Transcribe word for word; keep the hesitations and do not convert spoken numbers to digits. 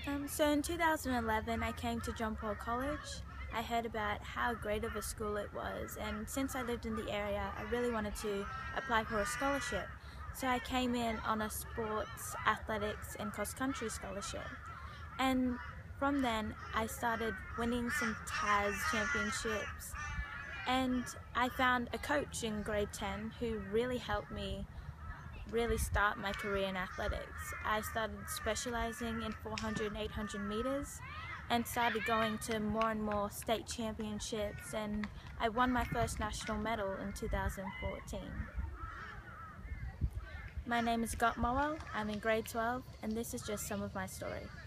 Um, so in two thousand eleven I came to John Paul College. I heard about how great of a school it was, and since I lived in the area I really wanted to apply for a scholarship. So I came in on a sports, athletics and cross-country scholarship. And from then I started winning some T A S championships, and I found a coach in grade ten who really helped me really start my career in athletics. I started specializing in four hundred and eight hundred meters and started going to more and more state championships, and I won my first national medal in two thousand fourteen. My name is Malual, I'm in grade twelve, and this is just some of my story.